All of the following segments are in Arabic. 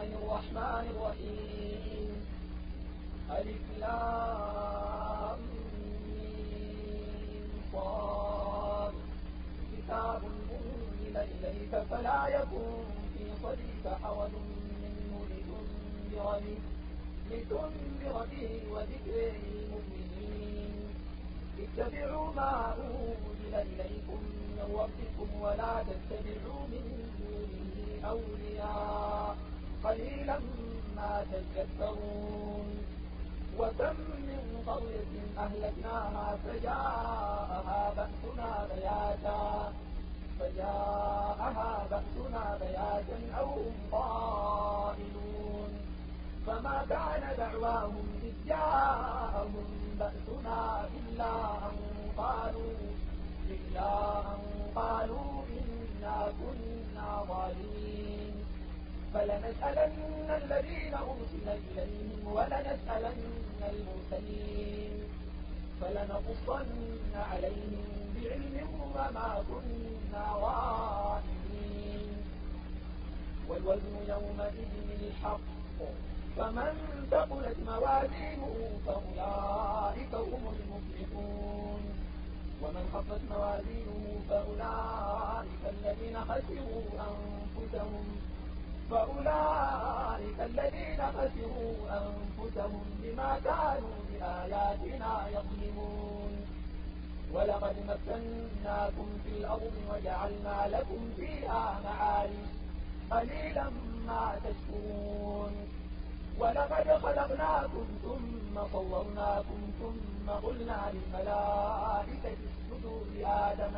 الله الرحمن الرحيم ألف لام ميم صاد كتاب أنزل إليك فلا يكن في صدرك حرج منه لتنذر به وذكر للمؤمنين اتبعوا ما أنزل إليكم من ربكم ولا تتبعوا من دونه أولياء قليلا ما تذكرون وكم من قرية أهلكناها فجاءها بأسنا بياتا أو هم قائلون فما كان دعواهم إذ جاءهم بأسنا إلا أن قالوا إنا كنا ظالمين فلنسألن الذين أرسل إليهم ولنسألن المرسلين فلنقصن عليهم بعلم وما كنا غائبين والوزن يومئذ الحق فمن ثقلت موازينه فأولئك هم المفلحون ومن خفت موازينه فأولئك الذين خسروا أنفسهم بما كانوا بآياتنا يظلمون ولقد مكناكم في الأرض وجعلنا لكم فيها معايش قليلا ما تشكرون ولقد خلقناكم ثم صورناكم ثم قلنا للملائكة اسجدوا لآدم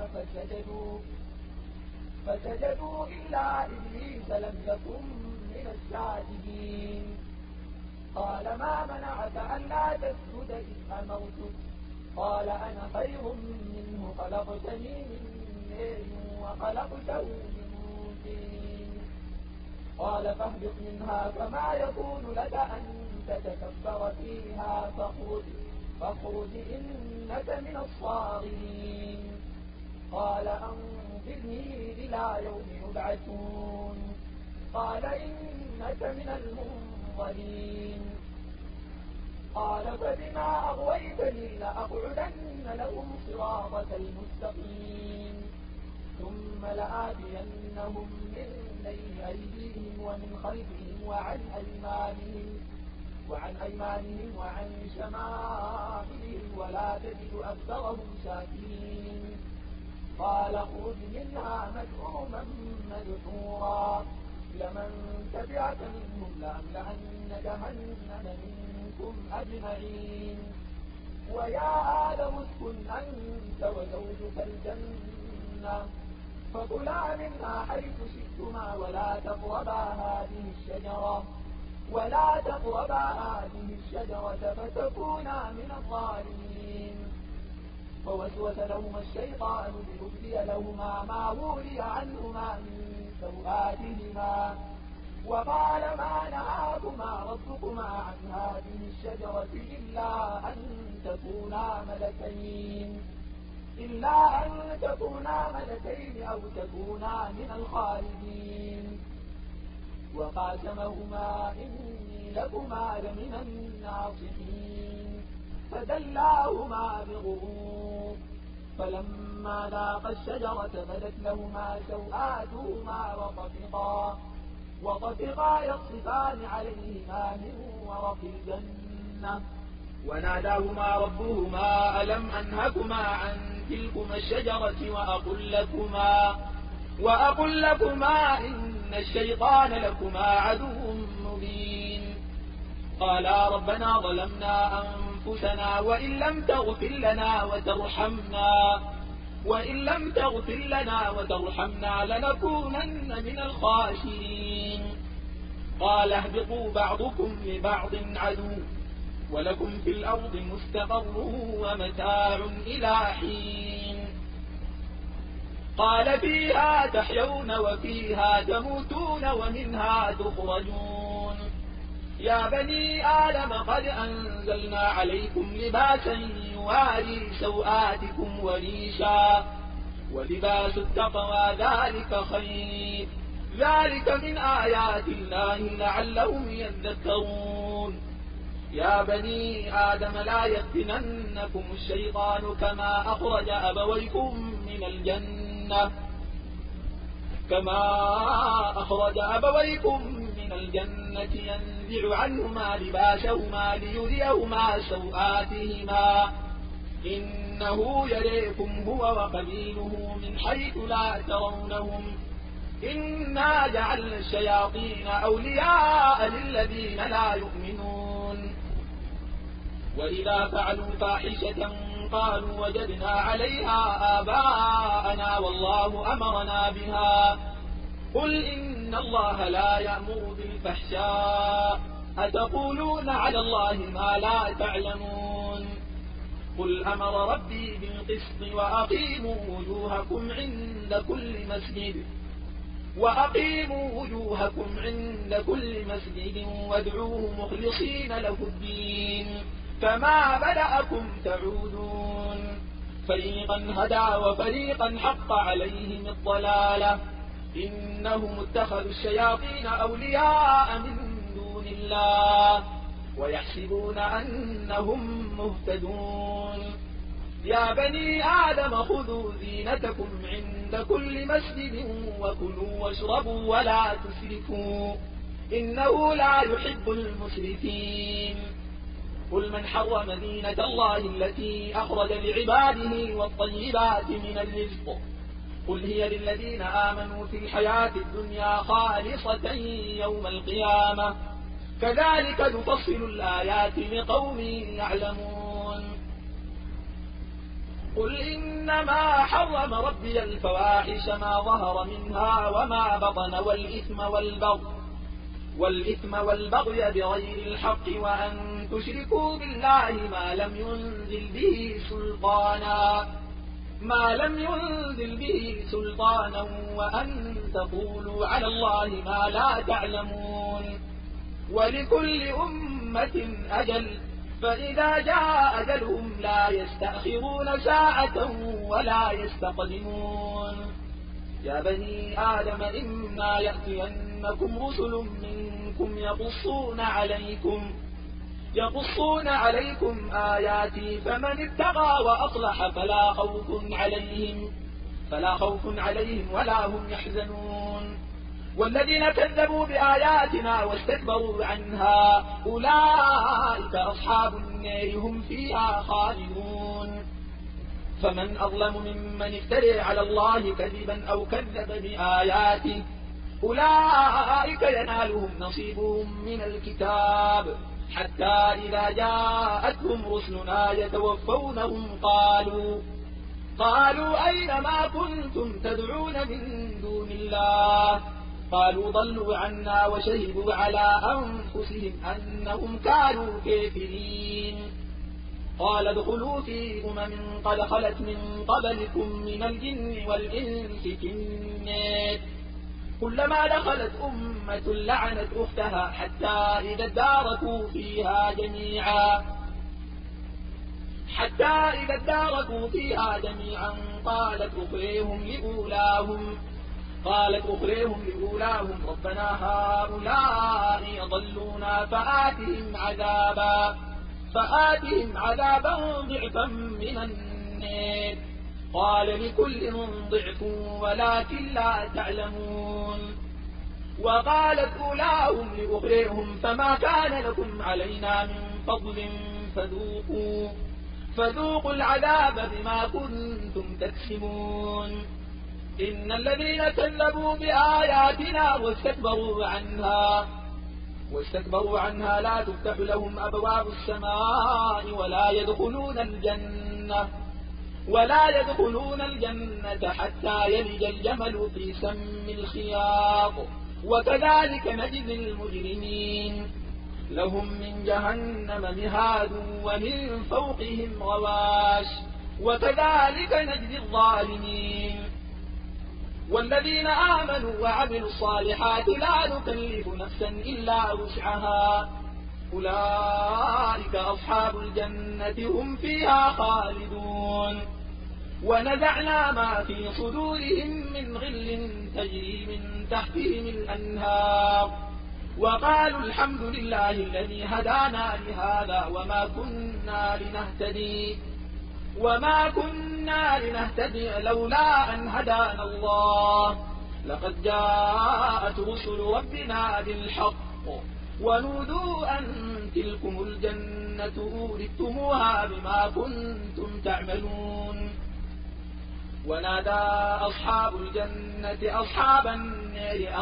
فسجدوا إلا إبليس لم يكن من الساجدين قال ما منعك ألا تسجد إذ أمرتك قال أنا خير منه خلقتني من نار وخلقته من طين قال فاهبط منها فما يكون لك أن تتكبر فيها فاخرج إنك من الصاغرين قال أنظرني إلى يوم يبعثون قال إنك من المنظرين قال فبما أغويتني لأقعدن لهم صراطك المستقيم ثم لآتينهم من بين أيديهم ومن خلفهم وعن أيمانهم وعن شمائلهم ولا تجد أكثرهم شاكرين قال اخرج منها مدعوما مدحورا لمن تبعك منهم لأملأن جهنم منكم أجمعين ويا آدم اسكن أنت وزوجك الجنة فكلا منها حيث شئتما ولا تقربا هذه الشجرة فتكونا من الظالمين فوسوس لهما الشيطان ليبدي لهما ما وري عنهما من سوآتهما وقال ما نهاكما ربكما عن هذه الشجرة إلا أن تكونا ملكين أو تكونا من الخالدين وقاسمهما إني لكما لمن الناصحين فدلاهما بغرور فلما ذاقا الشجرة بدت لهما سوآتهما وطفقا يخصفان عليهما من ورق الجنة وناداهما ربهما ألم أنهكما عن تلكما الشجرة وأقل لكما إن الشيطان لكما عدو مبين قالا ربنا ظلمنا أنفسنا وإن لم تغفر لنا وترحمنا لنكونن من الخاسرين قال اهبطوا بعضكم لبعض عدو ولكم في الأرض مستقر ومتاع إلى حين قال فيها تحيون وفيها تموتون ومنها تخرجون يا بني آدم قد أنزلنا عليكم لباسا يواري سوآتكم وريشا ولباس التقوى ذلك من آيات الله لعلهم يذكرون يا بني آدم لا يفتننكم الشيطان كما أخرج أبويكم من الجنة ينزع عنهما لباسهما ليريهما سوآتهما إنه يريكم هو وقبيله من حيث لا ترونهم إنا جعلنا الشياطين أولياء للذين لا يؤمنون وإذا فعلوا فاحشة قالوا وجدنا عليها آباءنا والله أمرنا بها قل إن الله لا يأمر بالفحشاء أتقولون على الله ما لا تعلمون قل أمر ربي بالقسط وأقيموا وجوهكم عند كل مسجد وادعوه مخلصين له الدين كما بدأكم تعودون فريقا هدى وفريقا حق عليهم الضلالة إنهم اتخذوا الشياطين أولياء من دون الله ويحسبون أنهم مهتدون يا بني آدم خذوا زينتكم عند كل مسجد وكلوا واشربوا ولا تسرفوا إنه لا يحب المسرفين قل من حرم زينة الله التي أخرج لعباده والطيبات من الرزق قل هي للذين آمنوا في الحياة الدنيا خالصة يوم القيامة كذلك نفصل الآيات لقوم يعلمون قل إنما حرم ربي الفواحش ما ظهر منها وما بطن والإثم والبغي بغير الحق وأن تشركوا بالله ما لم ينزل به سلطانا وأن تقولوا على الله ما لا تعلمون ولكل أمة أجل فإذا جاء أجلهم لا يستأخرون ساعة ولا يستقدمون يا بني آدم إما يأتينكم رسل منكم يقصون عليكم آياتي فمن اتقى وأصلح فلا خوف عليهم ولا هم يحزنون والذين كذبوا بآياتنا واستكبروا عنها أولئك أصحاب النار هم فيها خالدون فمن أظلم ممن افترى على الله كذبا أو كذب بآياته أولئك ينالهم نصيبهم من الكتاب حتى إذا جاءتهم رسلنا يتوفونهم قالوا أين ما كنتم تدعون من دون الله قالوا ضلوا عنا وشهدوا على أنفسهم أنهم كانوا كافرين قال ادخلوا في قد خلت من قبلكم من الجن والإنس في النار كلما دخلت أمة لعنت أختها حتى إذا اداركوا فيها جميعا قالت أخريهم لأولاهم ربنا هؤلاء يضلونا فآتهم عذابا ضعفا من النار قال لكل ضعف ولكن لا تعلمون وقالت أولاهم لأخريهم فما كان لكم علينا من فضل فذوقوا العذاب بما كنتم تكسبون إن الذين كذبوا بآياتنا واستكبروا عنها لا تفتح لهم أبواب السماء ولا يدخلون الجنة حتى يلج الجمل في سم الخياط وكذلك نجزي المجرمين لهم من جهنم مهاد ومن فوقهم غواش وكذلك نجزي الظالمين والذين آمنوا وعملوا الصالحات لا نكلف نفسا إلا وسعها أولئك أصحاب الجنة هم فيها خالدون ونزعنا ما في صدورهم من غل تجري من تحتهم الأنهار وقالوا الحمد لله الذي هدانا لهذا وما كنا لنهتدي لولا أن هدانا الله لقد جاءت رسل ربنا بالحق ونودوا أن تلكم الجنة أورثتموها بما كنتم تعملون ونادى أصحاب الجنة أصحاب النار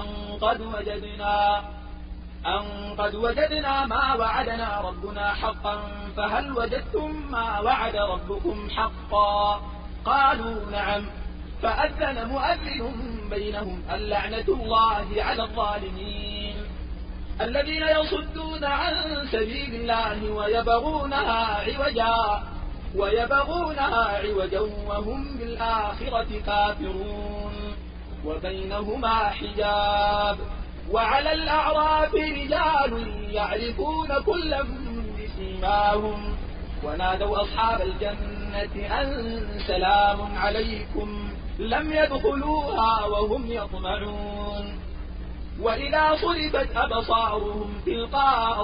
أن قد وجدنا ما وعدنا ربنا حقا فهل وجدتم ما وعد ربكم حقا قالوا نعم فأذن مؤذن بينهم اللعنة الله على الظالمين الذين يصدون عن سبيل الله ويبغونها عوجا وهم بالآخرة كافرون وبينهما حجاب وعلى الأعراف رجال يعرفون كلا بسيماهم ونادوا أصحاب الجنة أن سلام عليكم لم يدخلوها وهم يطمعون وإذا صرفت أبصارهم تلقاء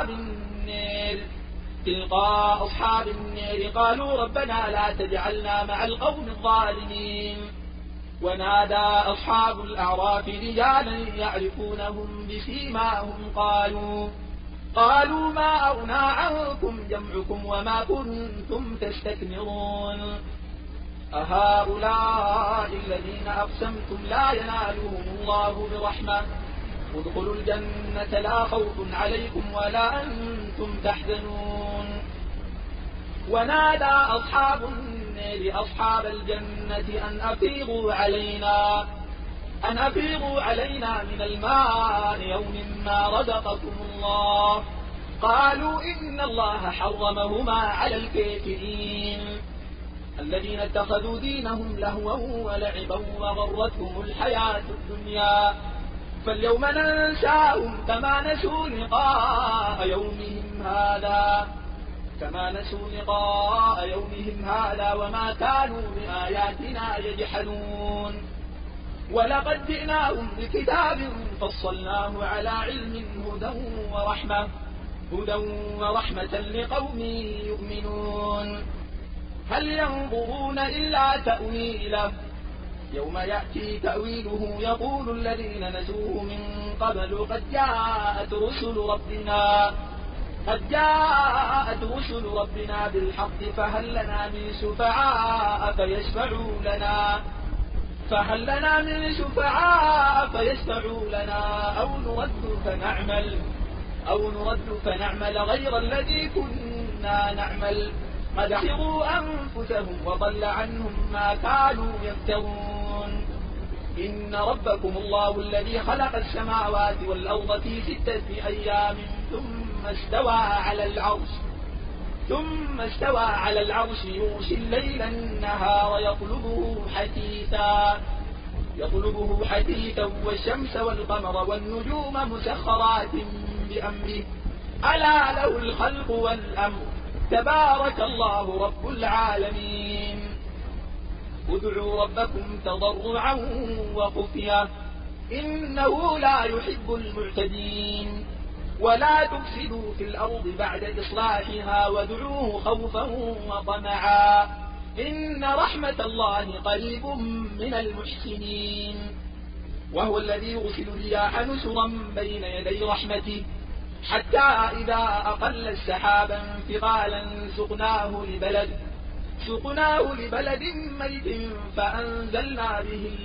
أصحاب النار قالوا ربنا لا تجعلنا مع القوم الظالمين ونادى أصحاب الأعراف رجالا يعرفونهم بسيماهم قالوا ما أغنى عنكم جمعكم وما كنتم تستكبرون أهؤلاء الذين أقسمتم لا ينالهم الله برحمة ادخلوا الجنة لا خوف عليكم ولا أنتم تحزنون ونادى أصحاب النار أصحاب الجنة أن أفيضوا علينا من الماء يوم ما رزقكم الله قالوا إن الله حرمهما على الكافرين الذين اتخذوا دينهم لهوا ولعبا وغرتهم الحياة الدنيا فاليوم ننساهم كما نسوا لقاء يومهم هذا وما كانوا بآياتنا يجحدون ولقد جئناهم بكتاب فصلناه على علم هدى ورحمة لقوم يؤمنون هل ينظرون إلا تأويله يوم يأتي تأويله يقول الذين نسوه من قبل قد جاءت رسل ربنا بالحق فهل لنا من شفعاء فيشفعوا لنا أو نرد فنعمل غير الذي كنا نعمل قد خسروا أنفسهم وضل عنهم ما كانوا يفترون إن ربكم الله الذي خلق السماوات والأرض في 6 أيام ثم استوى على العرش يغشي الليل النهار يطلبه حثيثا والشمس والقمر والنجوم مسخرات بأمره ألا له الخلق والأمر تبارك الله رب العالمين ادعوا ربكم تضرعا وخفيا إنه لا يحب المعتدين ولا تفسدوا في الأرض بعد إصلاحها وادعوه خوفا وطمعا إن رحمة الله قريب من المحسنين وهو الذي يرسل الرياح نشرا بين يدي رحمته حتى إذا أقل السحابا ثقالا سقناه لبلد ميت فأنزلنا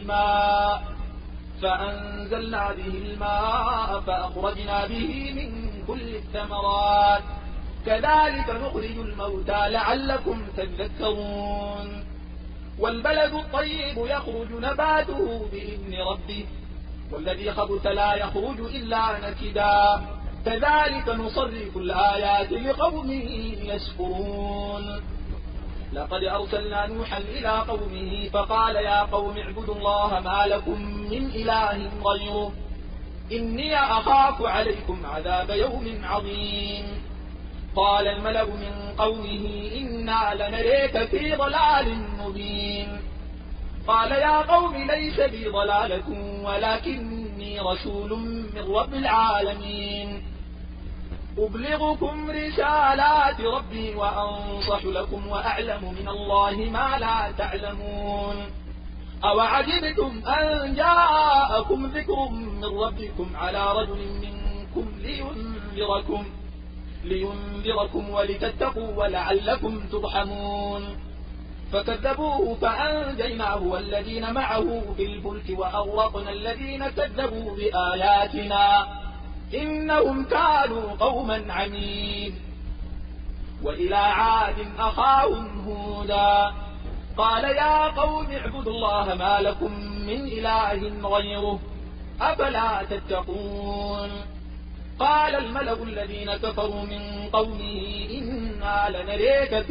به الماء فأخرجنا به من كل الثمرات كذلك نخرج الموتى لعلكم تذكرون والبلد الطيب يخرج نباته بإذن ربه والذي خبث لا يخرج إلا نكدا كذلك نصرف الآيات لقوم يشكرون لقد أرسلنا نوحا إلى قومه فقال يا قوم اعبدوا الله ما لكم من إله غيره إني أخاف عليكم عذاب يوم عظيم قال الملأ من قومه إنا لنريك في ضلال مبين قال يا قوم ليس بي ضلالة ولكني رسول من رب العالمين أبلغكم رسالات ربي وأنصح لكم وأعلم من الله ما لا تعلمون أوعجبتم أن جاءكم ذكر من ربكم على رجل منكم لينذركم ولتتقوا ولعلكم ترحمون فكذبوه فأنجيناه والذين معه في الفلك وأغرقنا الذين كذبوا بآياتنا إنهم كانوا قوما عمين وإلى عاد أخاهم هودا قال يا قوم اعبدوا الله ما لكم من إله غيره أفلا تتقون قال الملأ الذين كفروا من قومه إنا لنريك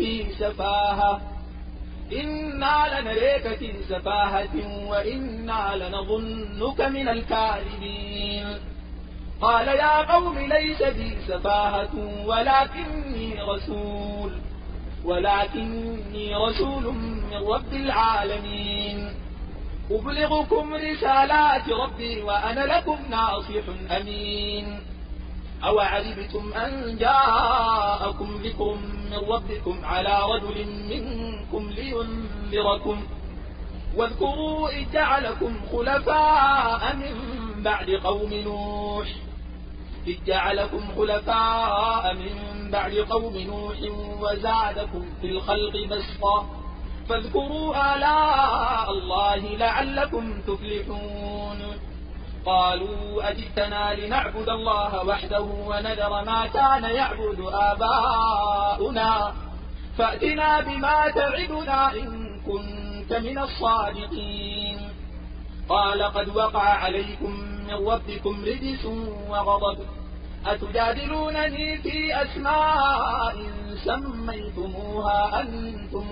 في سفاهة وإنا لنظنك من الكاذبين قال يا قوم ليس بي سفاهة ولكني رسول من رب العالمين أبلغكم رسالات ربي وأنا لكم ناصح أمين أوعجبتم أن جاءكم ذكر من ربكم على رجل منكم لينذركم واذكروا إذ جعلكم خلفاء من بعد قوم نوح وزادكم في الخلق بسطا فاذكروا آلاء الله لعلكم تفلحون قالوا أجئتنا لنعبد الله وحده ونذر ما كان يعبد آباؤنا فأتنا بما تعدنا إن كنت من الصادقين قال قد وقع عليكم من ربكم رجس وغضب أتجادلونني في أسماء سميتموها أنتم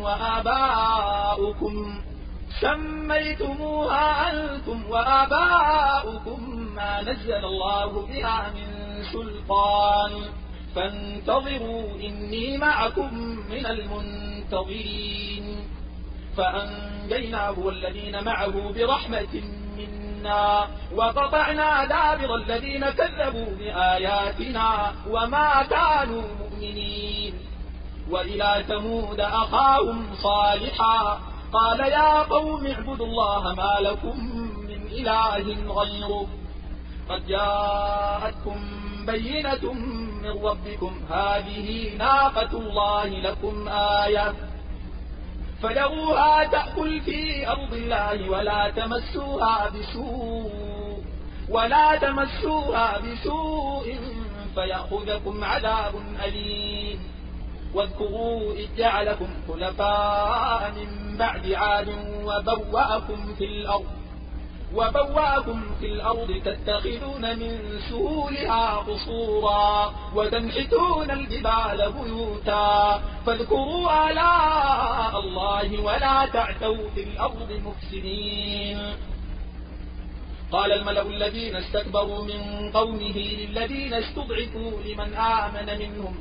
وآباؤكم ما نزل الله بها من سلطان فانتظروا إني معكم من المنتظرين فأنجيناه والذين معه برحمة منا وقطعنا دابر الذين كذبوا بآياتنا وما كانوا مؤمنين وإلى ثمود أخاهم صالحا قال يا قوم اعبدوا الله ما لكم من إله غيره قد جاءتكم بينة من ربكم هذه ناقة الله لكم آية فذروها تأكل في أرض الله ولا تمسوها بسوء فيأخذكم عذاب أليم واذكروا إذ جعلكم خلفاء من بعد عاد وبوأكم في الأرض تتخذون من سهولها قصورا وتنحتون الجبال بيوتا فاذكروا آلاء الله ولا تعثوا في الأرض مفسدين قال الملأ الذين استكبروا من قومه للذين استضعفوا لمن آمن منهم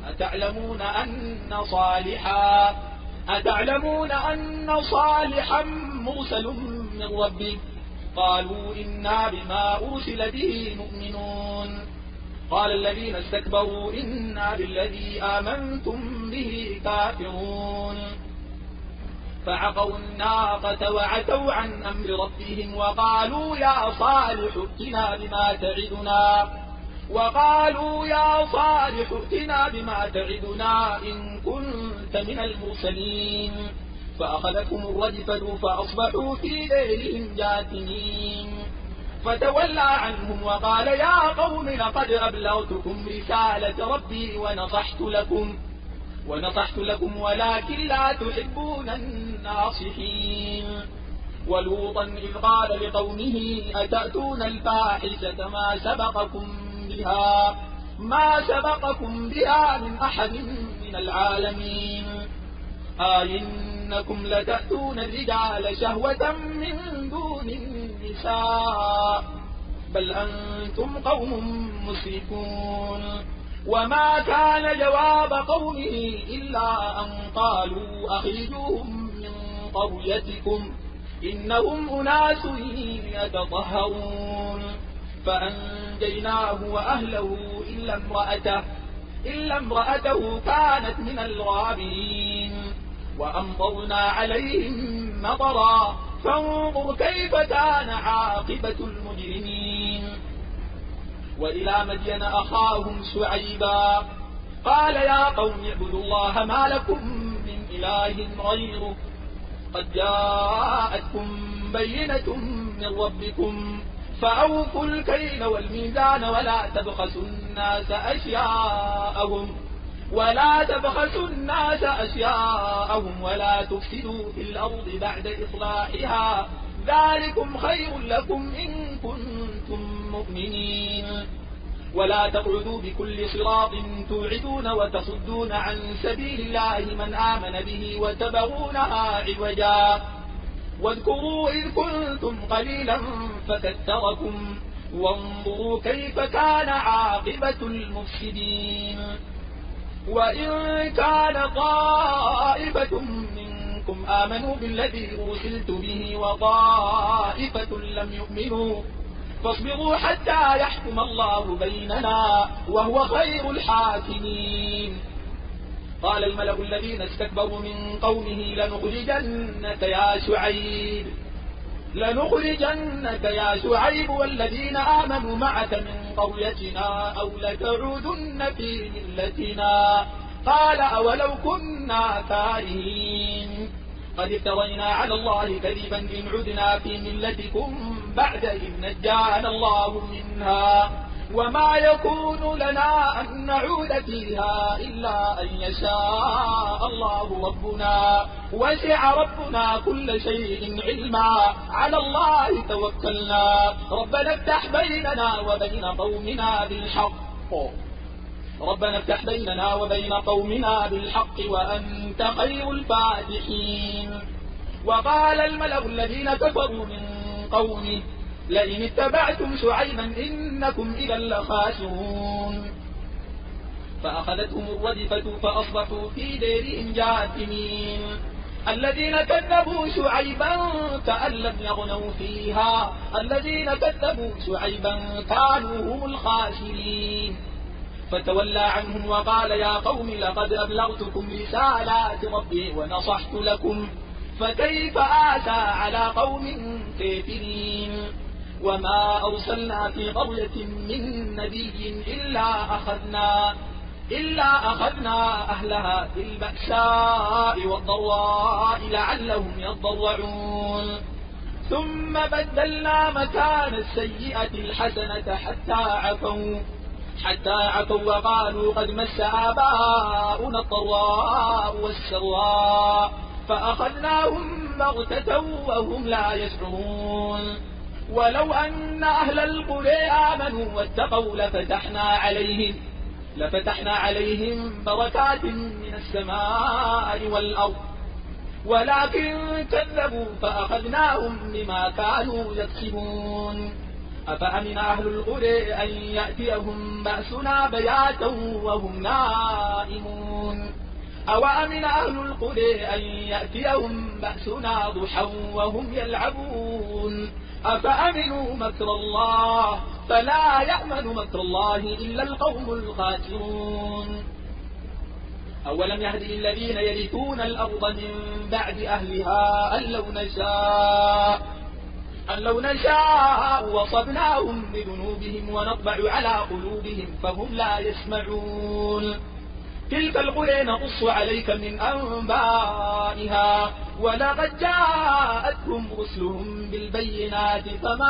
أتعلمون أن صالحا مرسل من ربه قالوا إنا بما أرسل به مؤمنون قال الذين استكبروا إنا بالذي آمنتم به كافرون فعقوا الناقة وعتوا عن أمر ربهم وقالوا يا صالح ائتنا بما تعدنا إن كنت من المرسلين فأخذتهم الرجفة فأصبحوا في ديرهم جاثمين فتولى عنهم وقال يا قوم لقد أبلغتكم رسالة ربي ونصحت لكم ولكن لا تحبون الناصحين ولوطا إذ قال لقومه أتأتون الفاحشة ما سبقكم بها من أحد من العالمين إنكم لتأتون الرجال شهوة من دون النساء بل أنتم قوم مسرفون وما كان جواب قومه إلا أن قالوا أخرجوهم من قريتكم إنهم أناس يتطهرون فأنجيناه وأهله إلا امرأته كانت من الغابرين وأمطرنا عليهم مطرا فانظر كيف كان عاقبة المجرمين. وإلى مدين أخاهم شعيبا قال يا قوم اعبدوا الله ما لكم من إله غيره قد جاءتكم بينة من ربكم فأوفوا الكيل والميزان ولا تبخسوا الناس أشياءهم ولا تفسدوا في الأرض بعد إصلاحها ذلكم خير لكم إن كنتم مؤمنين. ولا تقعدوا بكل صراط توعدون وتصدون عن سبيل الله من آمن به وتبغونها عوجا واذكروا إذ كنتم قليلا فكثركم وانظروا كيف كان عاقبة المفسدين. وإن كان طائفة منكم آمنوا بالذي أرسلت به وطائفة لم يؤمنوا فاصبروا حتى يحكم الله بيننا وهو خير الحاكمين. قال الملأ الذين استكبروا من قومه لنخرجنك يا شعيب والذين آمنوا معك من قريتنا أو لتعودن في ملتنا قال أولو كنا كارهين قد افترينا على الله كذبا إن عدنا في ملتكم بعد إذ نجانا الله منها وما يكون لنا أن نعود فيها إلا أن يشاء الله ربنا وسع ربنا كل شيء علما على الله توكلنا ربنا افتح بيننا وبين قومنا بالحق وأنت خير الفاتحين. وقال الملأ الذين كفروا من قومه لئن اتبعتم شعيبا إنكم إذا لخاسرون فأخذتهم الرجفة فأصبحوا في ديرهم جاثمين. الذين كذبوا شعيبا كأن لم يغنوا فيها الذين كذبوا شعيبا كانوا هم الخاسرين. فتولى عنهم وقال يا قوم لقد أبلغتكم رسالات ربي ونصحت لكم فكيف آسى على قوم كافرين. وما أرسلنا في قرية من نبي إلا أخذنا أهلها بالبأساء والضراء لعلهم يضرعون ثم بدلنا مكان السيئة الحسنة حتى عفوا وقالوا قد مس آباؤنا الضراء والسراء فأخذناهم بغتة وهم لا يشعرون. ولو أن أهل القرى آمنوا واتقوا لفتحنا عليهم بركات من السماء والأرض ولكن كذبوا فأخذناهم بما كانوا يكسبون. أفأمن أهل القرى أن يأتيهم بأسنا بياتا وهم نائمون أو أمن أهل القرى أن يأتيهم بأسنا ضحى وهم يلعبون أفأمنوا مكر الله فلا يأمن مكر الله إلا القوم الخاسرون. أولم يهد للذين يرثون الأرض من بعد أهلها أن لو نشاء وصبناهم بذنوبهم ونطبع على قلوبهم فهم لا يسمعون. تلك القرى نقص عليك من أنبائها ولقد جاءتهم رسلهم بالبينات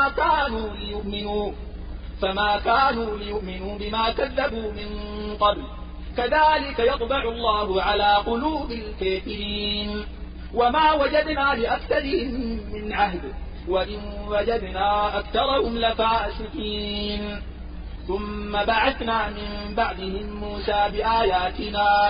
فما كانوا ليؤمنوا بما كذبوا من قبل كذلك يطبع الله على قلوب الكافرين. وما وجدنا لأكثرهم من عهد وإن وجدنا أكثرهم لفاسقين. ثم بعثنا من بعدهم موسى بآياتنا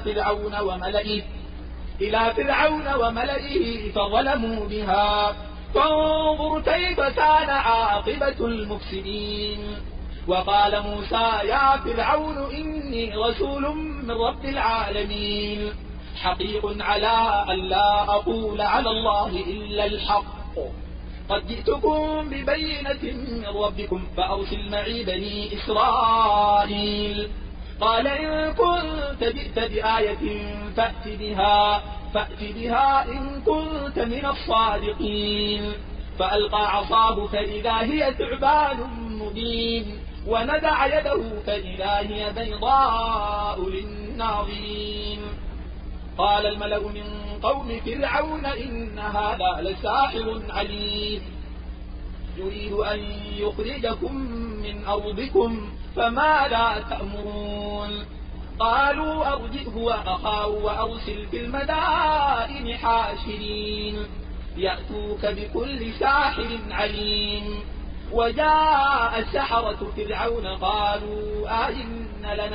إلى فرعون وملئه فظلموا بها فانظر كيف كان عاقبة المفسدين. وقال موسى يا فرعون إني رسول من رب العالمين حقيق على أن لا أقول على الله إلا الحق قد جئتكم ببينة من ربكم فأرسل معي بني إسرائيل قال إن كنت جئت بآية فأت بها إن كنت من الصادقين فألقى عصاه فإذا هي ثعبان مبين ونزع يده فإذا هي بيضاء للناظرين قال الملأ من قوم فرعون إن هذا لساحر عليم يريد أن يخرجكم من أرضكم فماذا تأمرون قالوا أرجئه وأخاه وأرسل في المدائن حاشرين يأتوك بكل ساحر عليم وجاء السحرة فرعون قالوا أئن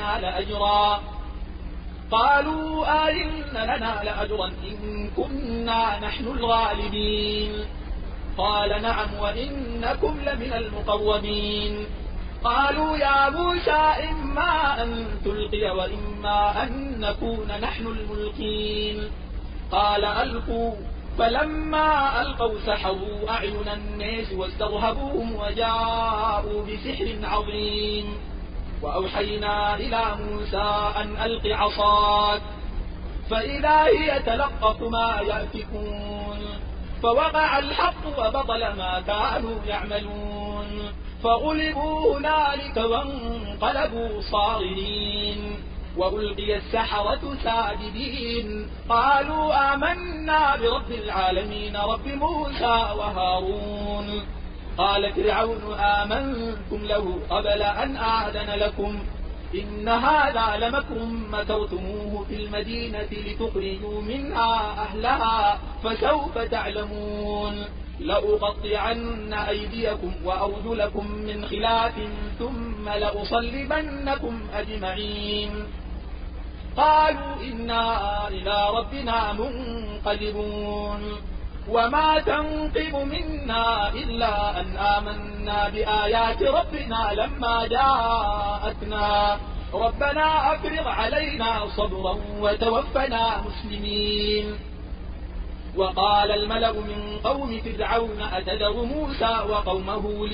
لنا لأجرا إن كنا نحن الغالبين قال نعم وإنكم لمن المقربين قالوا يا موسى إما أن تلقي وإما أن نكون نحن الملقين قال ألقوا فلما ألقوا سحروا أعين الناس واسترهبوهم وجاءوا بسحر عظيم وأوحينا إلى موسى أن ألق عصاك فإذا هي تلقف ما يأفكون فوقع الحق وبطل ما كانوا يعملون فغلبوا هنالك وانقلبوا صاغرين وألقي السحرة ساجدين قالوا آمنا برب العالمين رب موسى وهارون قال فرعون آمنتم له قبل أن آذن لكم إن هذا لمكر مكرتموه في المدينة لتخرجوا منها أهلها فسوف تعلمون لأقطعن أيديكم وأرجلكم من خلاف ثم لأصلبنكم أجمعين قالوا إنا إلى ربنا منقلبون وما تنقم منا إلا أن آمنا بآيات ربنا لما جاءتنا ربنا أفرغ علينا صبرا وتوفنا مسلمين وقال الملأ من قوم فرعون أتذر موسى وقومه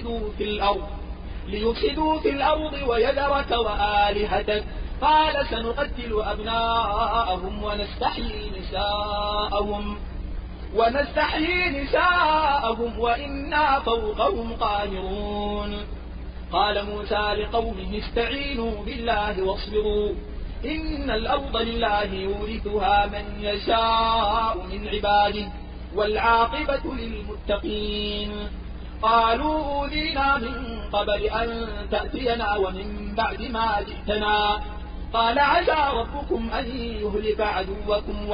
ليفسدوا في الأرض ويذرك وآلهتك قال سنقتل أبناءهم ونستحيي نساءهم وإنا فوقهم قاهرون قال موسى لقومه استعينوا بالله واصبروا إن الأرض لله يورثها من يشاء من عباده والعاقبة للمتقين قالوا أوذينا من قبل أن تأتينا ومن بعد ما جئتنا قال عسى ربكم أن يهلك عدوكم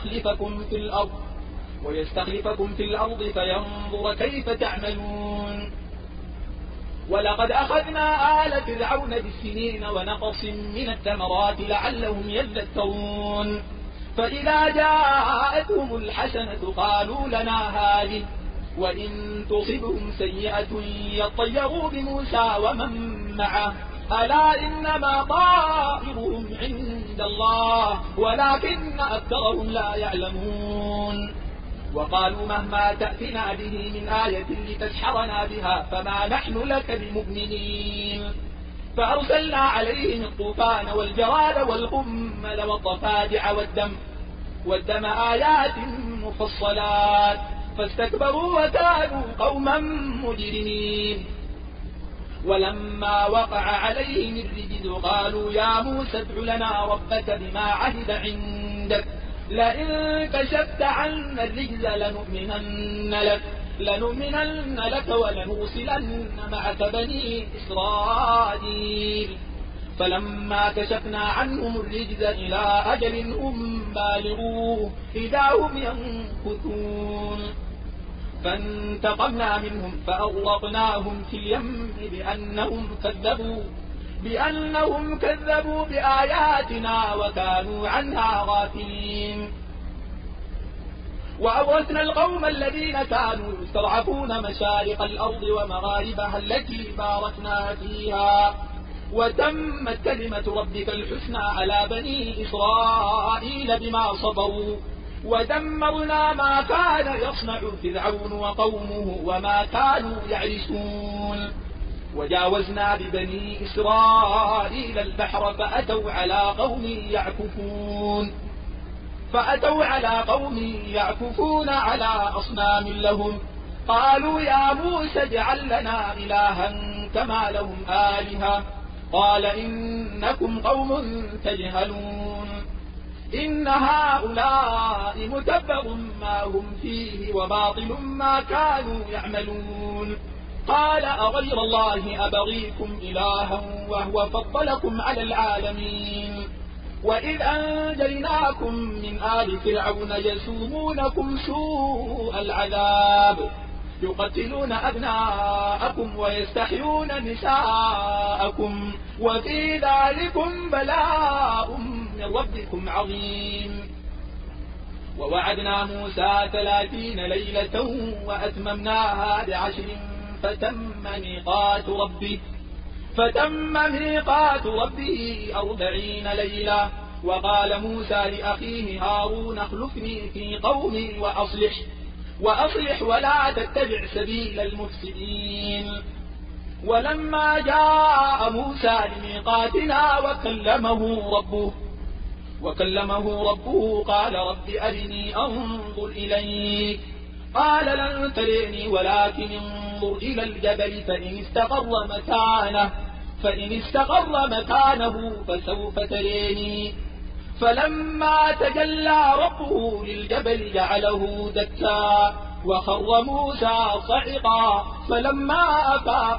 ويستخلفكم في الأرض فينظر كيف تعملون ولقد أخذنا آل فرعون بالسنين ونقص من الثمرات لعلهم يذكرون فإذا جاءتهم الحسنة قالوا لنا هذه وإن تصبهم سيئة يطيروا بموسى ومن معه ألا إنما طائرهم عند الله ولكن أكثرهم لا يعلمون وقالوا مهما تأتنا به من آية لتسحرنا بها فما نحن لك بمؤمنين فأرسلنا عليهم الطوفان والجراد والقمل والضفادع والدم آيات مفصلات فاستكبروا وكانوا قوما مجرمين ولما وقع عليهم الرجز قالوا يا موسى ادع لنا ربك بما عهد عندك لئن كشفت عنا الرجز لنؤمنن لك ولنرسلن معك بني إسرائيل فلما كشفنا عنهم الرجز إلى أجل هم بالغوه إذا هم ينكثون فانتقمنا منهم فأغرقناهم في اليم بأنهم كذبوا بآياتنا وكانوا عنها غافلين وأورثنا القوم الذين كانوا يستضعفون مشارق الأرض ومغاربها التي باركنا فيها وتمت كلمة ربك الحسنى على بني إسرائيل بما صبروا ودمرنا ما كان يصنع فرعون وقومه وما كانوا يعرشون وجاوزنا ببني إسرائيل البحر فأتوا على قوم يعكفون على أصنام لهم قالوا يا موسى اجعل لنا إلها كما لهم آلهة قال إنكم قوم تجهلون إن هؤلاء متبر ما هم فيه وباطل ما كانوا يعملون قال أغير الله أبغيكم إلها وهو فضلكم على العالمين وإذ أنجيناكم من آل فرعون يسومونكم سوء العذاب يقتلون أبناءكم ويستحيون نساءكم وفي ذلكم بلاء من ربكم عظيم ووعدنا موسى 30 ليلة وأتممناها ب10 فتم ميقات ربه 40 ليلة وقال موسى لأخيه هارون اخلفني في قومي وأصلح ولا تتبع سبيل المفسدين ولما جاء موسى لميقاتنا وكلمه ربه قال رب أرني أنظر إليك قال لن تريني ولكن انظر إلى الجبل فإن استقر مكانه فسوف تريني فلما تجلى ربه للجبل جعله دكا وخر موسى صعقا فلما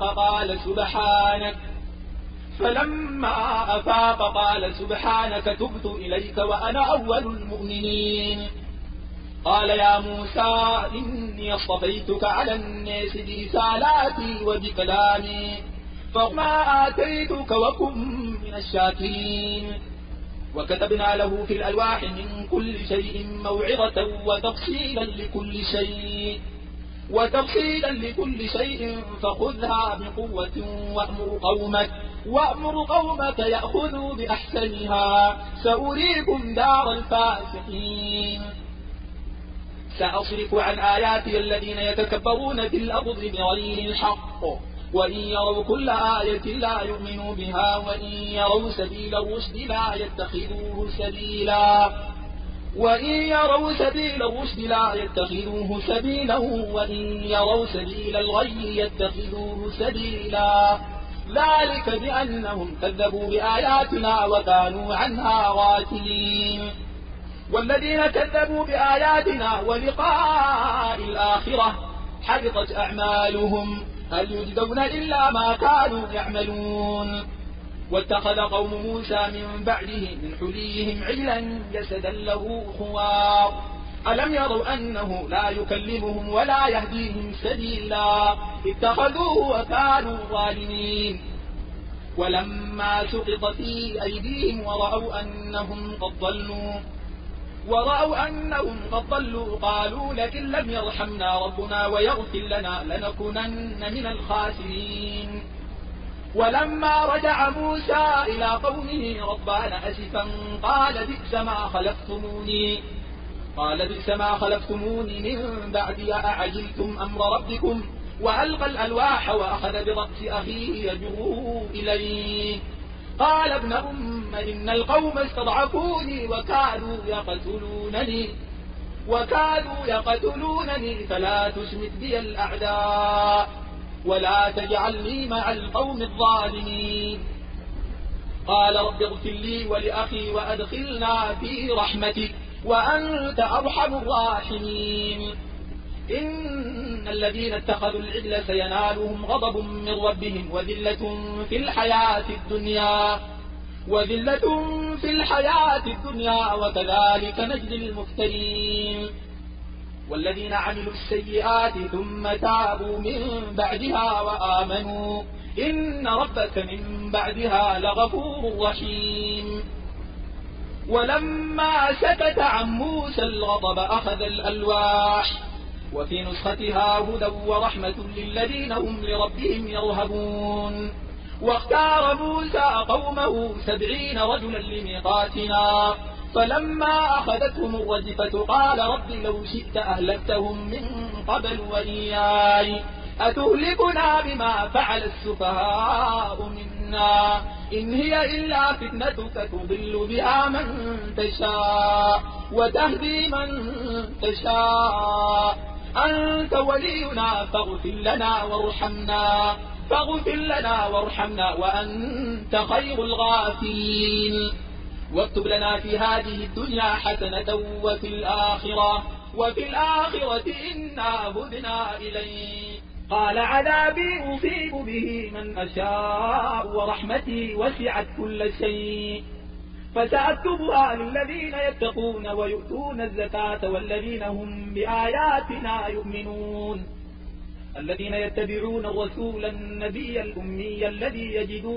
أفاق قال سبحانك تبت إليك وأنا أول المؤمنين قال يا موسى إني اصطفيتك على الناس برسالاتي وبكلامي فما آتيتك وكن من الشاكرين وكتبنا له في الألواح من كل شيء موعظة وتفصيلا لكل شيء فخذها بقوة وأمر قومك يأخذوا بأحسنها سأريكم دار الفاسقين سأصرف عن آياتي الذين يتكبرون في الأرض بغير الحق وإن يروا كل آية لا يؤمنوا بها وإن يروا سبيل الرشد لا يتخذوه سبيلا وإن يروا سبيل الغي يتخذوه سبيلا ذلك بأنهم كذبوا بآياتنا وكانوا عنها غافلين والذين كذبوا بآياتنا ولقاء الآخرة حبطت أعمالهم هل يجزون إلا ما كانوا يعملون واتخذ قوم موسى من بعده من حليهم عجلا جسدا له خوار ألم يروا أنه لا يكلمهم ولا يهديهم سبيلا اتخذوه وكانوا ظالمين ولما سقط في أيديهم ورأوا أنهم قد ضلوا قالوا لئن لم يرحمنا ربنا ويغفر لنا لنكونن من الخاسرين ولما رجع موسى إلى قومه غضبان أسفا قال بئس ما خلفتموني من بعدي أعجلتم أمر ربكم وألقى الألواح وأخذ برأس أخيه يجره إليه قال ابن أم إن القوم استضعفوني وكادوا يقتلونني فلا تشمت بي الأعداء ولا تجعلني مع القوم الظالمين قال رب اغفر لي ولأخي وأدخلنا في رحمتك وأنت أرحم الراحمين إن الذين اتخذوا العجل سينالهم غضب من ربهم وذلة في الحياة الدنيا وكذلك نجزي المفترين والذين عملوا السيئات ثم تابوا من بعدها وآمنوا إن ربك من بعدها لغفور رحيم ولما سكت عن موسى الغضب أخذ الألواح وفي نسختها هدى ورحمة للذين هم لربهم يرهبون. واختار موسى قومه 70 رجلا لميقاتنا فلما أخذتهم الرجفة قال رب لو شئت أهلكتهم من قبل وإياي أتهلكنا بما فعل السفهاء منا إن هي إلا فتنتك تضل بها من تشاء وتهدي من تشاء أنت ولينا فاغفر لنا وارحمنا وأنت خير الغافرين. واكتب لنا في هذه الدنيا حسنة وفي الآخرة إنا هدنا إليك. قال عذابي أصيب به من أشاء ورحمتي وسعت كل شيء فسأكتبها للذين يتقون ويؤتون الزكاة والذين هم بآياتنا يؤمنون الذين يتبعون الرسول النبي الأمي الذي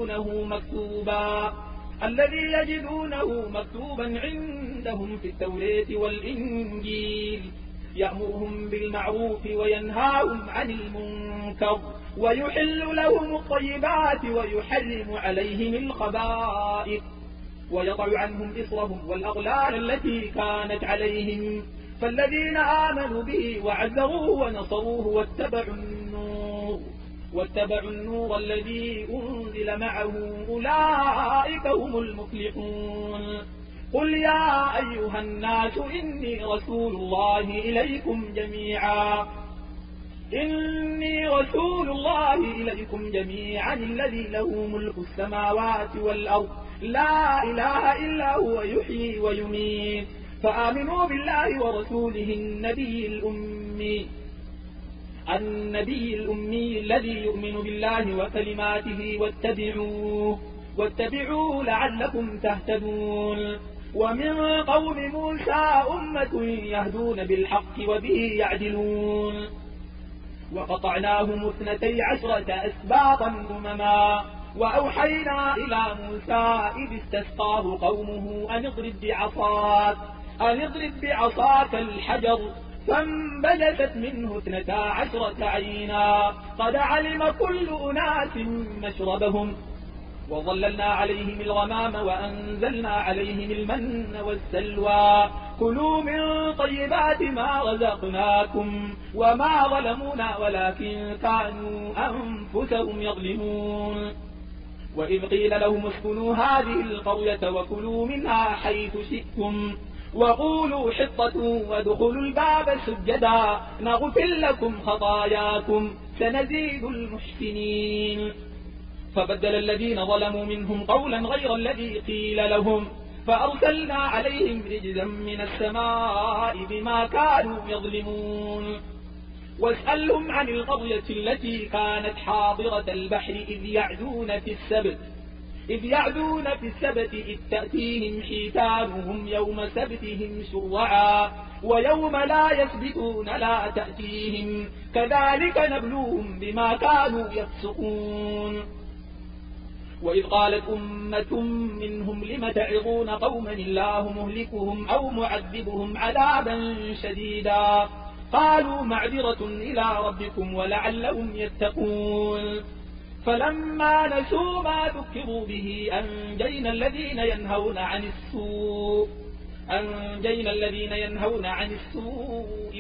يجدونه مكتوبا عندهم في التوراة والإنجيل يأمرهم بالمعروف وينهاهم عن المنكر ويحل لهم الطيبات ويحرم عليهم الخبائث ويضع عنهم إصرهم والأغلال التي كانت عليهم فالذين آمنوا به وعزروه ونصروه واتبعوا النور الذي أنزل معه أولئك هم المفلحون. قل يا أيها الناس إني رسول الله إليكم جميعا الذي له ملك السماوات والأرض لا إله إلا هو يحيي ويميت فآمنوا بالله ورسوله النبي الأمي الذي يؤمن بالله وكلماته واتبعوه لعلكم تهتدون. ومن قوم موسى أمة يهدون بالحق وبه يعدلون وقطعناهم 12 أسباطا أمما وأوحينا إلى موسى إذ استسقاه قومه أن اضرب بعصاك الحجر فانبجست منه 12 عينا قد علم كل أناس مشربهم وظللنا عليهم الغمام وأنزلنا عليهم المن والسلوى كلوا من طيبات ما رزقناكم وما ظلمونا ولكن كانوا أنفسهم يظلمون. وإذ قيل لهم اسكنوا هذه القرية وكلوا منها حيث شئتم وقولوا حطة وادخلوا الباب سجدا نغفر لكم خطاياكم سنزيد المحسنين. فبدل الذين ظلموا منهم قولا غير الذي قيل لهم فأرسلنا عليهم رجزا من السماء بما كانوا يظلمون. واسألهم عن القرية التي كانت حاضرة البحر إذ يعدون في السبت إذ تأتيهم حيتانهم يوم سبتهم شرعا ويوم لا يسبتون لا تأتيهم كذلك نبلوهم بما كانوا يفسقون. وإذ قالت أمة منهم لم تعظون قوما الله مهلكهم أو معذبهم عذابا شديدا قالوا معذرة إلى ربكم ولعلهم يتقون. فلما نسوا ما ذكروا به أنجينا الذين ينهون عن السوء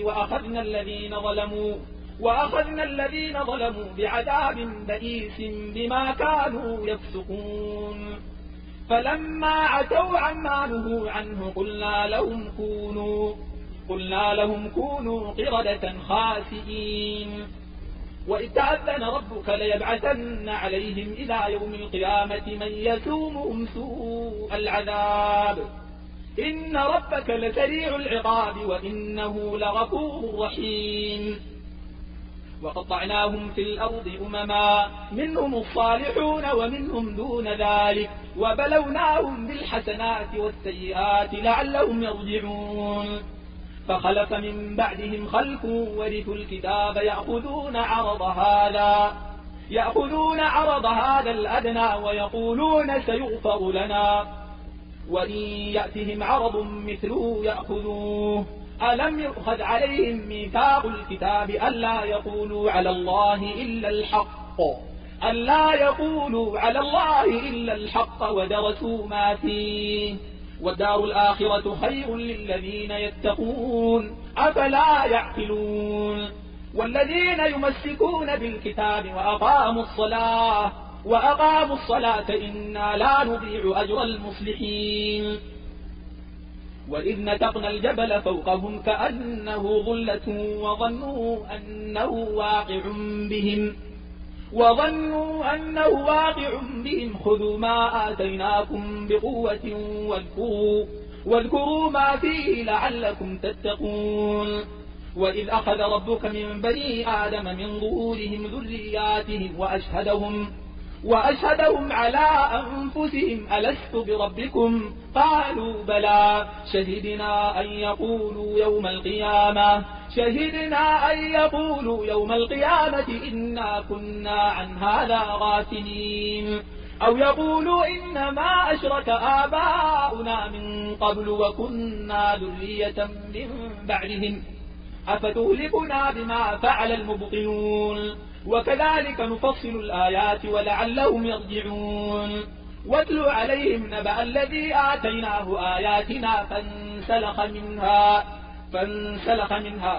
وأخذنا الذين ظلموا بعذاب بئيس بما كانوا يفسقون. فلما عتوا عما نهوا عنه قلنا لهم كونوا قردة خاسئين. وإذ تأذن ربك ليبعثن عليهم إلى يوم القيامة من يسومهم سوء العذاب إن ربك لسريع العقاب وإنه لغفور رحيم. وقطعناهم في الأرض أمما منهم الصالحون ومنهم دون ذلك وبلوناهم بالحسنات والسيئات لعلهم يرجعون. فخلف من بعدهم خلف ورثوا الكتاب يأخذون عرض هذا الأدنى ويقولون وإن يأتهم عرض مثله يأخذوه ألم يؤخذ عليهم ميثاق الكتاب ألا يقولوا على الله إلا الحق ودرسوا ما فيه والدار الآخرة خير للذين يتقون أفلا يعقلون والذين يمسكون بالكتاب وأقاموا الصلاة إنا لا نضيع أجر المصلحين وإذ نتقنا الجبل فوقهم كأنه ظلة وظنوا أنه واقع بهم خذوا ما آتيناكم بقوة واذكروا ما فيه لعلكم تتقون وإذ أخذ ربك من بني آدم من ظهورهم ذرياتهم وأشهدهم على أنفسهم ألست بربكم قالوا بلى شهدنا أن يقولوا يوم القيامة إنا كنا عن هذا غافلين أو يقولوا إنما أشرك آباؤنا من قبل وكنا ذرية من بعدهم أفتهلكنا بما فعل المبطلون وكذلك نفصل الآيات ولعلهم يرجعون واتل عليهم نبأ الذي آتيناه آياتنا فانسلخ منها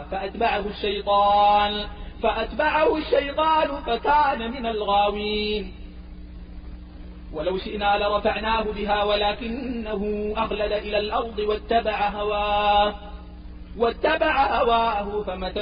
فأتبعه الشيطان فكان من الغاوين ولو شئنا لرفعناه بها ولكنه أخلد إلى الأرض واتبع هواه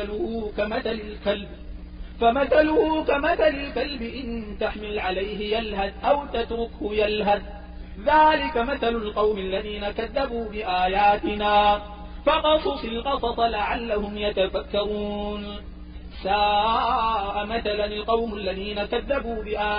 فمثله كمثل الكلب إن تحمل عليه يلهث أو تتركه يلهث ذلك مثل القوم الذين كذبوا بآياتنا فقصص القصص لعلهم يتفكرون ساء مثلا القوم الذين كذبوا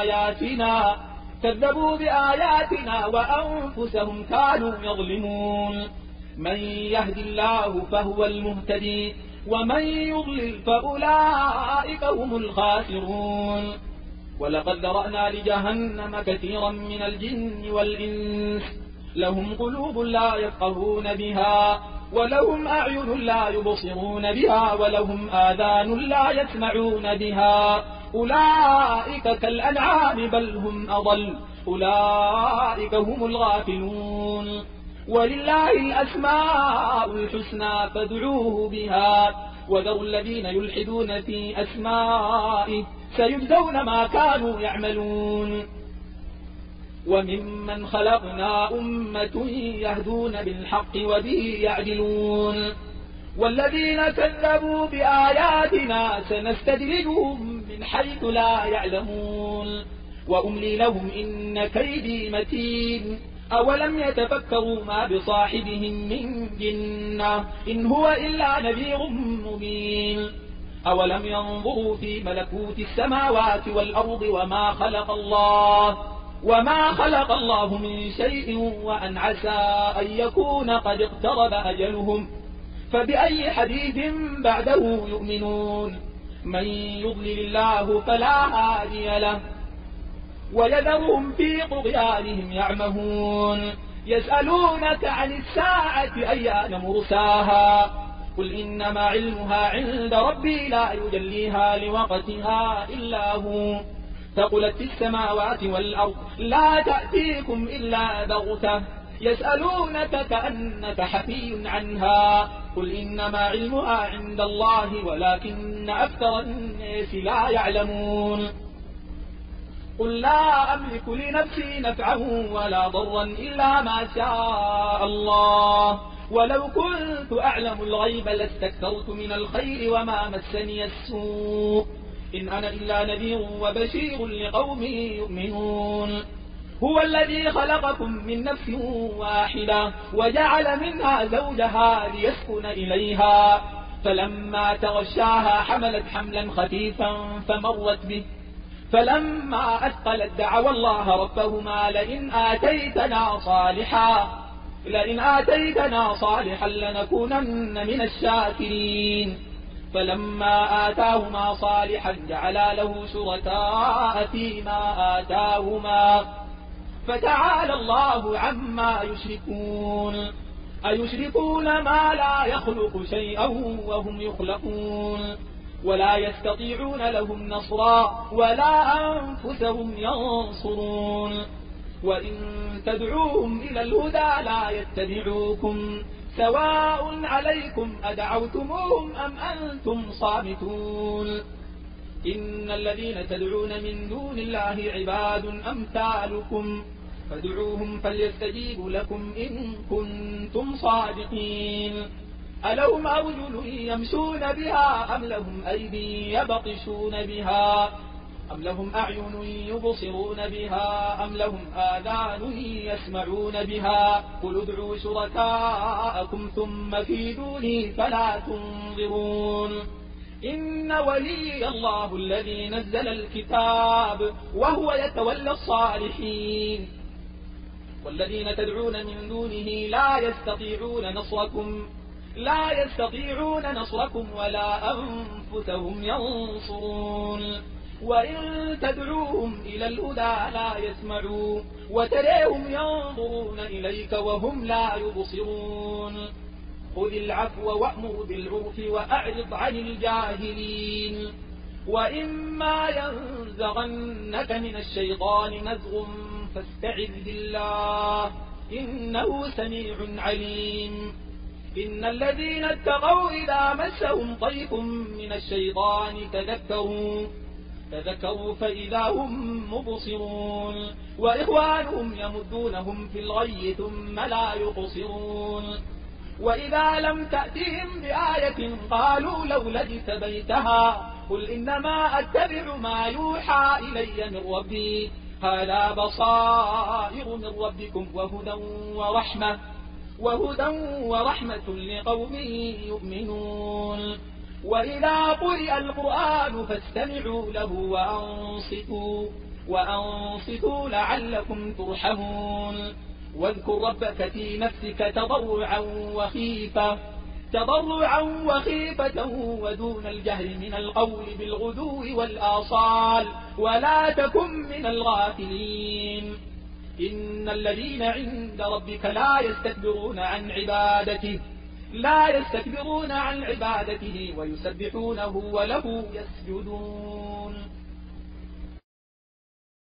بآياتنا وأنفسهم كانوا يظلمون من يهد الله فهو المهتدي ومن يضلل فأولئك هم الخاسرون ولقد ذرأنا لجهنم كثيرا من الجن والإنس لهم قلوب لا يفقهون بها ولهم أعين لا يبصرون بها ولهم آذان لا يسمعون بها أولئك كالأنعام بل هم أضل أولئك هم الغافلون ولله الأسماء الحسنى فادعوه بها وذروا الذين يلحدون في أسمائه سيجزون ما كانوا يعملون وممن خلقنا أمة يهدون بالحق وبه يعدلون والذين كذبوا بآياتنا سنستدرجهم من حيث لا يعلمون وأملي لهم إن كيدي متين أولم يتفكروا ما بصاحبهم من جنة إن هو إلا نذير مبين أولم ينظروا في ملكوت السماوات والأرض وما خلق الله من شيء وأن عسى أن يكون قد اقترب أجلهم فبأي حديث بعده يؤمنون من يضلل الله فلا هادي له ويذرهم في طغيانهم يعمهون يسألونك عن الساعة أيان مرساها قل إنما علمها عند ربي لا يجليها لوقتها إلا هو ثقلت في السماوات والأرض لا تأتيكم إلا بغتة يسألونك كأنك حفي عنها قل إنما علمها عند الله ولكن أكثر الناس لا يعلمون قل لا أملك لنفسي نفعا ولا ضرا إلا ما شاء الله ولو كنت أعلم الغيب لاستكثرت من الخير وما مسني السوء إن أنا إلا نذير وبشير لقوم يؤمنون هو الذي خلقكم من نفس واحدة وجعل منها زوجها ليسكن إليها فلما تغشاها حملت حملا خفيفا فمرت به فلما أثقلت دعوا الله ربهما لئن آتيتنا صالحا لنكونن من الشاكرين فلما آتاهما صالحا جعلا له شركاء فيما آتاهما فتعالى الله عما يشركون أيشركون ما لا يخلق شيئا وهم يخلقون ولا يستطيعون لهم نصرا ولا أنفسهم ينصرون وإن تدعوهم إلى الهدى لا يتبعوكم سواء عليكم أدعوتموهم أم أنتم صامتون إن الذين تدعون من دون الله عباد أمثالكم فادعوهم فليستجيبوا لكم إن كنتم صادقين ألهم أرجل يمشون بها أم لهم أيدي يبطشون بها أم لهم أعين يبصرون بها أم لهم آذان يسمعون بها قل ادعوا شركاءكم ثم كيدوني فلا تنظرون إن ولي الله الذي نزل الكتاب وهو يتولى الصالحين والذين تدعون من دونه لا يستطيعون نصركم ولا أنفسهم ينصرون وإن تدعوهم إلى الهدى لا يسمعوا وتريهم ينظرون إليك وهم لا يبصرون خذ العفو وأمر بالعرف وأعرض عن الجاهلين وإما ينزغنك من الشيطان نزغ فاستعذ بالله إنه سميع عليم إن الذين اتقوا إذا مسهم طيف من الشيطان تذكروا فإذا هم مبصرون وإخوانهم يمدونهم في الغي ثم لا يقصرون وإذا لم تأتهم بآية قالوا لولا اجتبيتها قل إنما أتبع ما يوحى إلي من ربي هذا بصائر من ربكم وهدى ورحمة لقوم يؤمنون وإذا قرئ القرآن فاستمعوا له وأنصتوا لعلكم ترحمون واذكر ربك في نفسك تضرعا وخيفة ودون الجهر من القول بالغدو والآصال ولا تكن من الغافلين إن الذين عند ربك لا يستكبرون عن عبادته ويسبحونه وله يسجدون